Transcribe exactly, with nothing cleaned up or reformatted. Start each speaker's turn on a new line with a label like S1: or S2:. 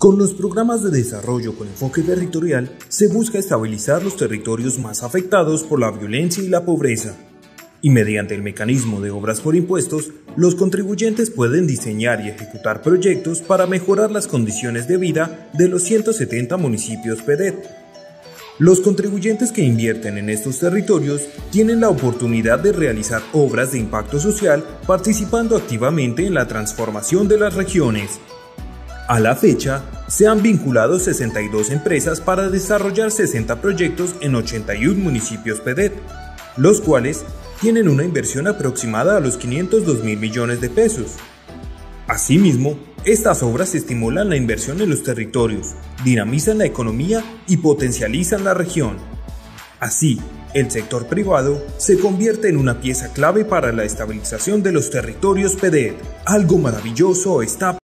S1: Con los programas de desarrollo con enfoque territorial, se busca estabilizar los territorios más afectados por la violencia y la pobreza. Y mediante el mecanismo de obras por impuestos, los contribuyentes pueden diseñar y ejecutar proyectos para mejorar las condiciones de vida de los ciento setenta municipios P D E T. Los contribuyentes que invierten en estos territorios tienen la oportunidad de realizar obras de impacto social participando activamente en la transformación de las regiones. A la fecha, se han vinculado sesenta y dos empresas para desarrollar sesenta proyectos en ochenta y un municipios P D E T, los cuales tienen una inversión aproximada a los quinientos dos mil millones de pesos. Asimismo, estas obras estimulan la inversión en los territorios, dinamizan la economía y potencializan la región. Así, el sector privado se convierte en una pieza clave para la estabilización de los territorios P D E T. Algo maravilloso está